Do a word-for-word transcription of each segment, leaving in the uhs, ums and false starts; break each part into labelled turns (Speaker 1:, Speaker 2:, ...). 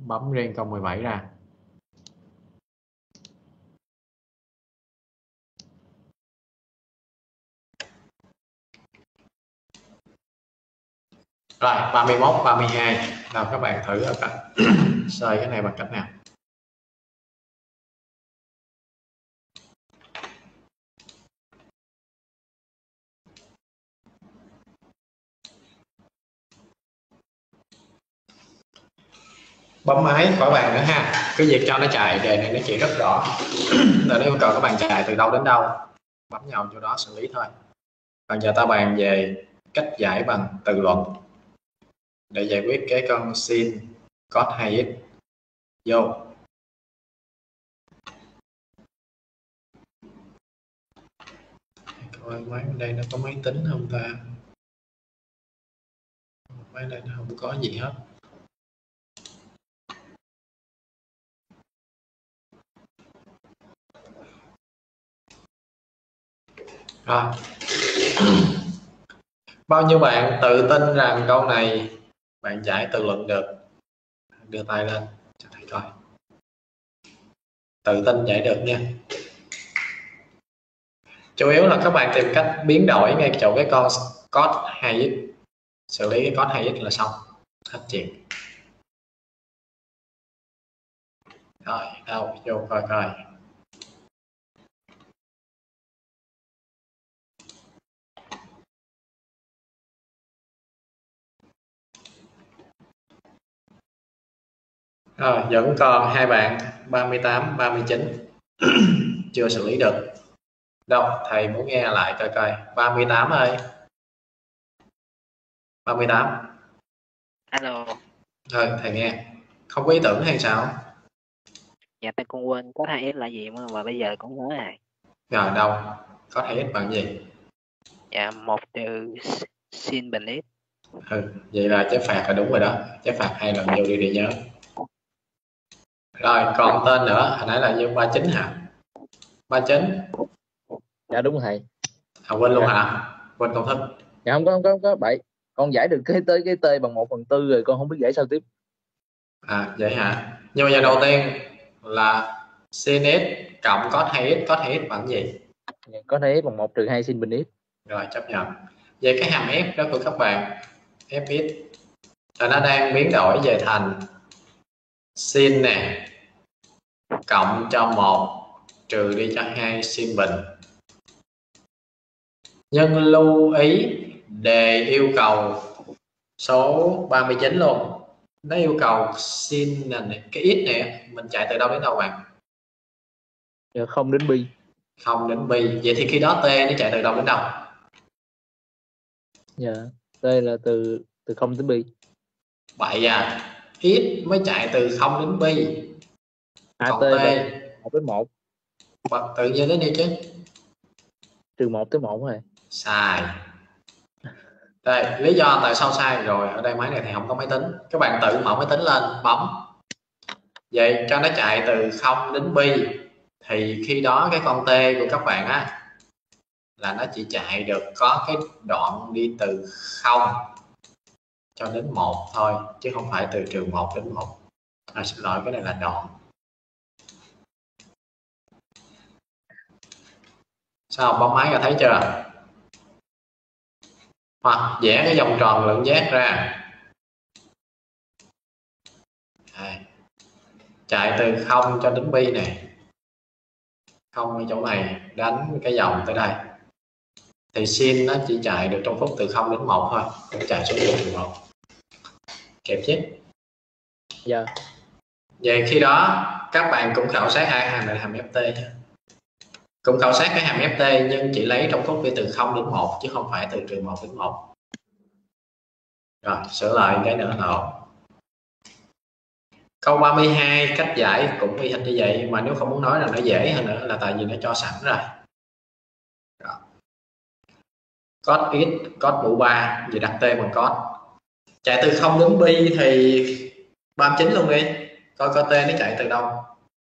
Speaker 1: bấm riêng câu mười bảy ra. Rồi, ba mươi mốt, ba mươi hai. Nào các bạn thử coi sơi cái này bằng cách nào. Bấm máy khỏi bàn nữa ha. Cái việc cho nó chạy đề này nó chỉ rất rõ. Là nó yêu cầu các bạn chạy từ đâu đến đâu. Bấm nhau chỗ đó xử lý thôi. Còn giờ ta bàn về cách giải bằng từ luận để giải quyết cái con sin cos hai x. Vô. Coi máy bên đây nó có máy tính không ta? Máy này nó không có gì hết. Rồi. Bao nhiêu bạn tự tin rằng câu này bạn giải tự luận được? Đưa tay lên cho thầy coi. Tự tin giải được nha. Chủ yếu là các bạn tìm cách biến đổi ngay chỗ cái con cos hai x. Xử lý cái cos hai x là xong. Hết chuyện. Rồi, đâu vô coi coi. Rồi, vẫn còn hai bạn ba mươi tám, ba mươi chín chưa xử lý được. Đâu, thầy muốn nghe lại coi coi. ba mươi tám ơi. ba mươi tám.
Speaker 2: Alo.
Speaker 1: Rồi, thầy nghe. Không có ý tưởng hay sao?
Speaker 2: Dạ tôi cũng quên có hai S là gì mà, mà bây giờ cũng nhớ rồi.
Speaker 1: Rồi đâu? Có hai x bằng gì?
Speaker 2: Dạ một trừ sin bình x.
Speaker 1: Ừ, vậy là chép phạt là đúng rồi đó. Chép phạt hai lần vô đi để nhớ. Rồi, còn tên nữa. Hồi nãy là như ba mươi chín hả? ba mươi chín.
Speaker 3: Dạ đúng rồi thầy.
Speaker 1: À, quên luôn hả? Quên công thức.
Speaker 3: Dạ không có không có không có bảy. Con giải được cái tới cái t bằng một phần tư rồi, con không biết giải sao tiếp.
Speaker 1: À vậy hả? Nhưng mà giờ đầu tiên là sin x cộng cos hai x, cos hai x bằng gì?
Speaker 3: Có thể bằng một trừ hai sin bình x.
Speaker 1: Rồi chấp nhận. Vậy cái hàm f đó của các bạn fx là nó đang biến đổi về thành sin nè cộng cho một trừ đi cho hai sin bình. Nhưng lưu ý đề yêu cầu số ba mươi chín luôn. Nó yêu cầu sin này, cái x này mình chạy từ đâu đến đâu bạn?
Speaker 3: Dạ, không đến pi.
Speaker 1: Không đến pi. Vậy thì khi đó t nó chạy từ đâu đến đâu?
Speaker 3: Dạ, đây là từ từ không đến pi.
Speaker 1: Vậy à, x mới chạy từ không đến pi.
Speaker 3: À,
Speaker 1: Còn
Speaker 3: t
Speaker 1: t
Speaker 3: một đến một.
Speaker 1: tự nhiên đến đi chứ.
Speaker 3: Trừ một tới một rồi.
Speaker 1: Sai. Đây, lý do tại sao sai rồi, ở đây máy này thì không có máy tính. Các bạn tự mở máy tính lên, bấm. Vậy cho nó chạy từ không đến pi thì khi đó cái con t của các bạn á là nó chỉ chạy được có cái đoạn đi từ không cho đến một thôi, chứ không phải từ trừ một đến một. À, xin lỗi, cái này là đoạn. Sao bấm máy ra thấy chưa? Hoặc vẽ cái vòng tròn lượng giác ra. À, chạy từ không cho đến pi này, không ở chỗ này, đánh cái vòng tới đây thì sin nó chỉ chạy được trong phút từ không đến một thôi, không chạy xuống từ một. Kẹp chứ?
Speaker 3: Dạ.
Speaker 1: Vậy khi đó các bạn cũng khảo sát hai hàm này, hàm ft, cũng khảo sát cái hàm ft nhưng chỉ lấy trong phút đi từ không đến một chứ không phải từ trừ một đến một. Rồi sửa lại cái nữa là câu ba mươi hai cách giải cũng y hệt như vậy, mà nếu không muốn nói là nó dễ hơn nữa là tại vì nó cho sẵn rồi. Rồi. Cos x, cos mũ ba, vì đặt t bằng cos. Chạy từ không đến pi thì ba mươi chín luôn đi. Coi coi t nó chạy từ đâu.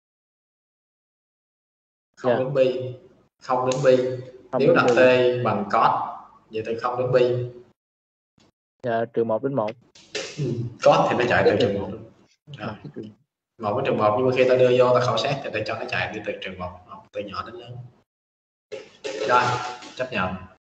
Speaker 1: Không
Speaker 3: Yeah.
Speaker 1: đến pi, không đến pi.
Speaker 3: Không
Speaker 1: Nếu đặt
Speaker 3: pi.
Speaker 1: t bằng cos, vậy từ không đến pi.
Speaker 3: Dạ, trừ một đến một.
Speaker 1: Ừ. Cos thì nó chạy từ trừ một. Rồi.
Speaker 3: một cái trường
Speaker 1: Một cái trường một, nhưng mà khi ta đưa vô ta khảo sát thì ta cho nó chạy đi từ trường một từ nhỏ đến lớn. Rồi, chấp nhận.